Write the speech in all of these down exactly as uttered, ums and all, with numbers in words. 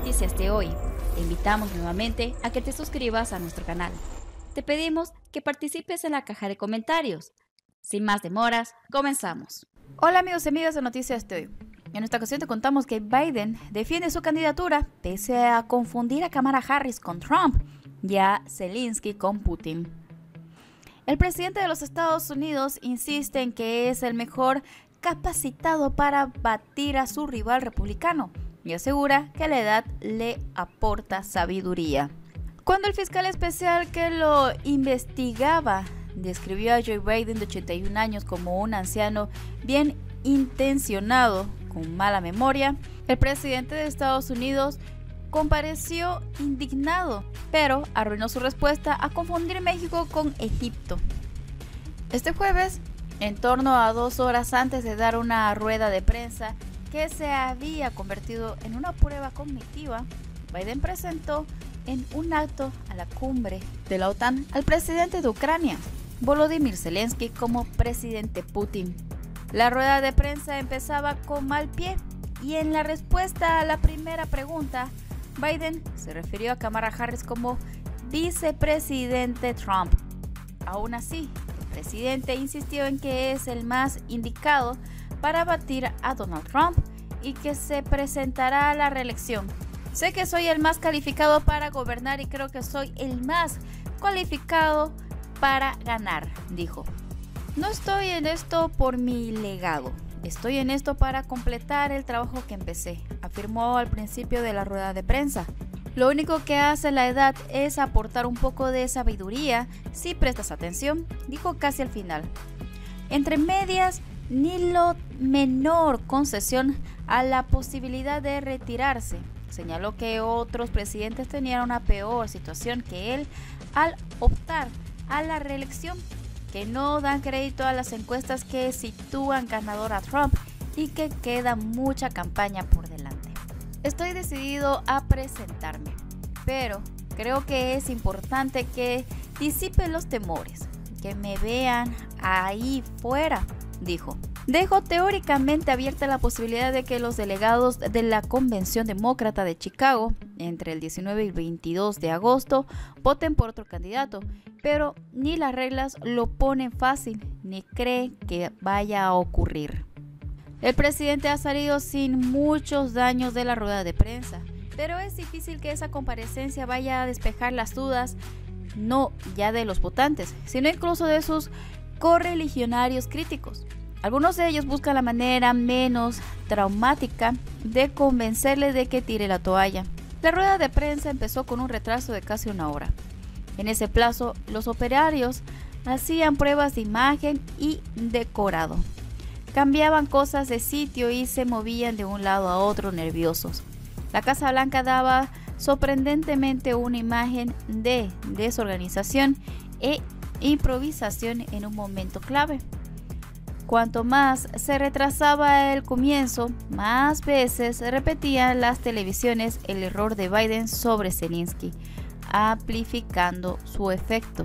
noticias de hoy. Te invitamos nuevamente a que te suscribas a nuestro canal. Te pedimos que participes en la caja de comentarios. Sin más demoras, comenzamos. Hola amigos y amigas de Noticias de hoy. En esta ocasión te contamos que Biden defiende su candidatura pese a confundir a Kamala Harris con Trump y a Zelensky con Putin. El presidente de los Estados Unidos insiste en que es el mejor capacitado para batir a su rival republicano y asegura que la edad le aporta sabiduría. Cuando el fiscal especial que lo investigaba describió a Joe Biden de ochenta y un años como un anciano bien intencionado con mala memoria, el presidente de Estados Unidos compareció indignado, pero arruinó su respuesta a confundir México con Egipto. Este jueves, en torno a dos horas antes de dar una rueda de prensa que se había convertido en una prueba cognitiva, Biden presentó en un acto a la cumbre de la OTAN al presidente de Ucrania, Volodymyr Zelensky, como presidente Putin. La rueda de prensa empezaba con mal pie y en la respuesta a la primera pregunta, Biden se refirió a Kamala Harris como vicepresidente Trump. Aún así, el presidente insistió en que es el más indicado para batir a Donald Trump y que se presentará a la reelección. Sé que soy el más calificado para gobernar y creo que soy el más cualificado para ganar, dijo. No estoy en esto por mi legado. Estoy en esto para completar el trabajo que empecé, afirmó al principio de la rueda de prensa. Lo único que hace la edad es aportar un poco de sabiduría si prestas atención, dijo casi al final. Entre medias, ni la menor concesión a la posibilidad de retirarse. Señaló que otros presidentes tenían una peor situación que él al optar a la reelección, que no dan crédito a las encuestas que sitúan ganador a Trump y que queda mucha campaña por delante. Estoy decidido a presentarme, pero creo que es importante que disipe los temores, que me vean ahí fuera, dijo. Dejó teóricamente abierta la posibilidad de que los delegados de la Convención Demócrata de Chicago, entre el diecinueve y el veintidós de agosto, voten por otro candidato, pero ni las reglas lo ponen fácil, ni cree que vaya a ocurrir. El presidente ha salido sin muchos daños de la rueda de prensa, pero es difícil que esa comparecencia vaya a despejar las dudas, no ya de los votantes, sino incluso de sus correligionarios críticos. Algunos de ellos buscan la manera menos traumática de convencerle de que tire la toalla. La rueda de prensa empezó con un retraso de casi una hora. En ese plazo, los operarios hacían pruebas de imagen y decorado. Cambiaban cosas de sitio y se movían de un lado a otro nerviosos. La Casa Blanca daba sorprendentemente una imagen de desorganización e improvisación en un momento clave. Cuanto más se retrasaba el comienzo, más veces repetían las televisiones el error de Biden sobre Zelensky, amplificando su efecto.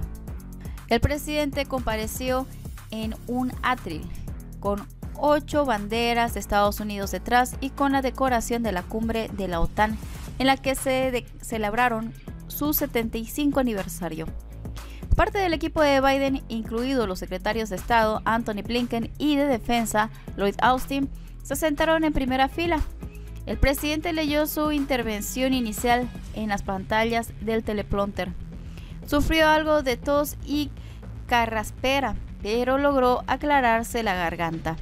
El presidente compareció en un atril, con ocho banderas de Estados Unidos detrás y con la decoración de la cumbre de la OTAN, en la que se de- celebraron su setenta y cinco aniversario. Parte del equipo de Biden, incluidos los secretarios de Estado Antony Blinken y de Defensa Lloyd Austin, se sentaron en primera fila. El presidente leyó su intervención inicial en las pantallas del teleprompter. Sufrió algo de tos y carraspera, pero logró aclararse la garganta.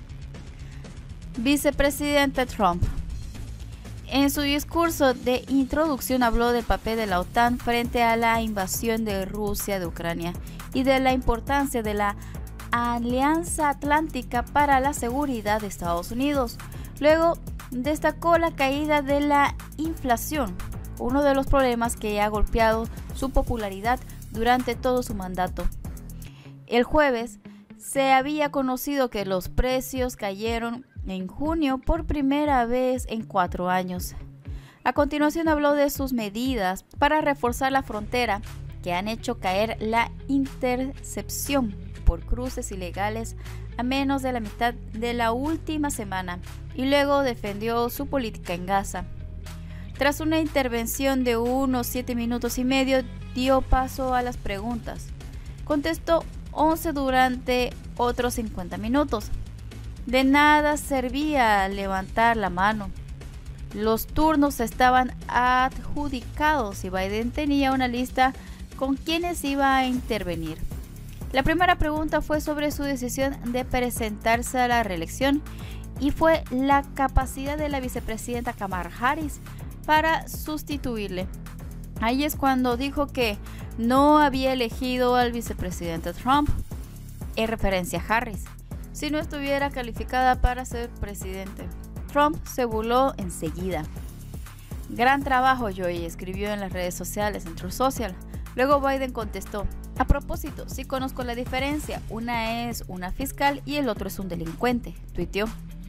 Vicepresidente Trump. En su discurso de introducción habló del papel de la OTAN frente a la invasión de Rusia de Ucrania y de la importancia de la Alianza Atlántica para la seguridad de Estados Unidos. Luego destacó la caída de la inflación, uno de los problemas que ha golpeado su popularidad durante todo su mandato. El jueves se había conocido que los precios cayeron en junio por primera vez en cuatro años. A continuación habló de sus medidas para reforzar la frontera que han hecho caer la intercepción por cruces ilegales a menos de la mitad de la última semana y luego defendió su política en Gaza. Tras una intervención de unos siete minutos y medio, dio paso a las preguntas. Contestó once durante otros cincuenta minutos. De nada servía levantar la mano. Los turnos estaban adjudicados y Biden tenía una lista con quienes iba a intervenir. La primera pregunta fue sobre su decisión de presentarse a la reelección y fue la capacidad de la vicepresidenta Kamala Harris para sustituirle. Ahí es cuando dijo que no había elegido al vicepresidente Trump, en referencia a Harris, si no estuviera calificada para ser presidente. Trump se burló enseguida. Gran trabajo, Joy, escribió en las redes sociales, en Truth Social. Luego Biden contestó: a propósito, sí conozco la diferencia, una es una fiscal y el otro es un delincuente, tuiteó.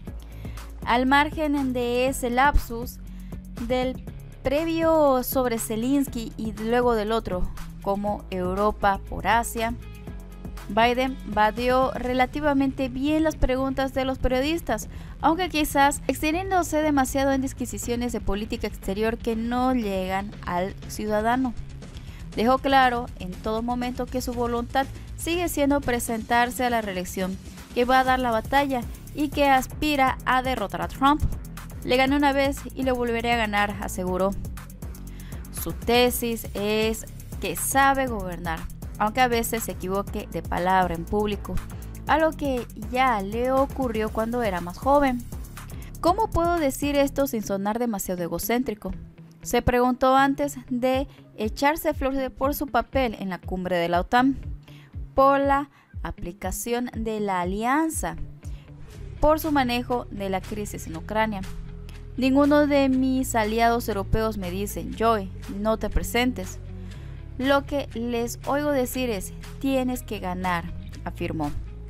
Al margen de ese lapsus, del previo sobre Zelensky y luego del otro, como Europa por Asia, Biden batió relativamente bien las preguntas de los periodistas, aunque quizás extendiéndose demasiado en disquisiciones de política exterior que no llegan al ciudadano. Dejó claro en todo momento que su voluntad sigue siendo presentarse a la reelección, que va a dar la batalla y que aspira a derrotar a Trump. Le gané una vez y le volveré a ganar, aseguró. Su tesis es que sabe gobernar, aunque a veces se equivoque de palabra en público, algo que ya le ocurrió cuando era más joven. ¿Cómo puedo decir esto sin sonar demasiado egocéntrico?, se preguntó antes de echarse flores por su papel en la cumbre de la OTAN, por la aplicación de la alianza, por su manejo de la crisis en Ucrania. Ninguno de mis aliados europeos me dicen: Joy, no te presentes. Lo que les oigo decir es: tienes que ganar, afirmó.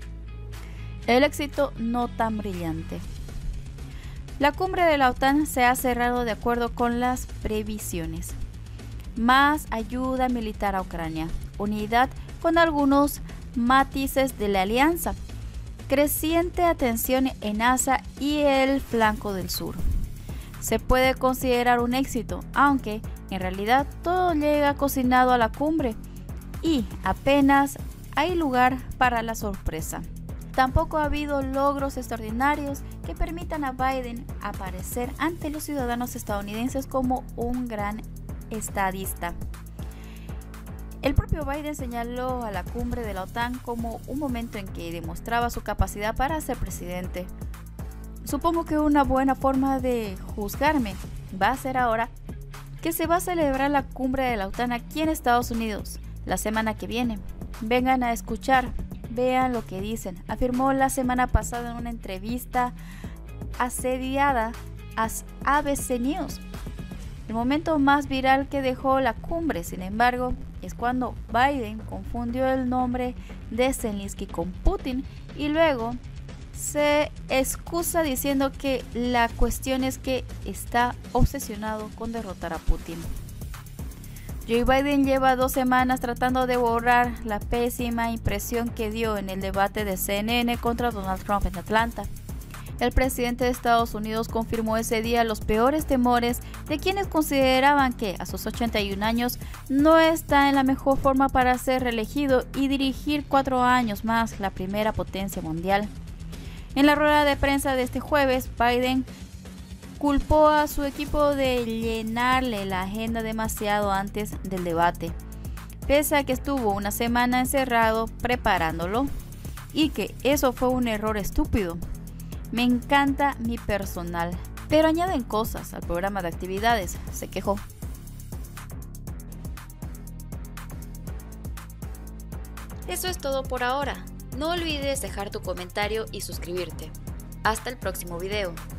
El éxito no tan brillante. La cumbre de la OTAN se ha cerrado de acuerdo con las previsiones. Más ayuda militar a Ucrania, unidad con algunos matices de la alianza, creciente atención en Asia y el flanco del sur. Se puede considerar un éxito, aunque en realidad todo llega cocinado a la cumbre y apenas hay lugar para la sorpresa. Tampoco ha habido logros extraordinarios que permitan a Biden aparecer ante los ciudadanos estadounidenses como un gran estadista. El propio Biden señaló a la cumbre de la OTAN como un momento en que demostraba su capacidad para ser presidente. Supongo que una buena forma de juzgarme va a ser ahora que se va a celebrar la cumbre de la OTAN aquí en Estados Unidos la semana que viene. Vengan a escuchar, vean lo que dicen, afirmó la semana pasada en una entrevista asediada a A B C News. El momento más viral que dejó la cumbre, sin embargo, es cuando Biden confundió el nombre de Zelensky con Putin y luego se excusa diciendo que la cuestión es que está obsesionado con derrotar a Putin. Joe Biden lleva dos semanas tratando de borrar la pésima impresión que dio en el debate de C N N contra Donald Trump en Atlanta. El presidente de Estados Unidos confirmó ese día los peores temores de quienes consideraban que a sus ochenta y un años no está en la mejor forma para ser reelegido y dirigir cuatro años más la primera potencia mundial. En la rueda de prensa de este jueves, Biden culpó a su equipo de llenarle la agenda demasiado antes del debate, pese a que estuvo una semana encerrado preparándolo y que eso fue un error estúpido. Me encanta mi personal, pero añaden cosas al programa de actividades, se quejó. Eso es todo por ahora. No olvides dejar tu comentario y suscribirte. Hasta el próximo video.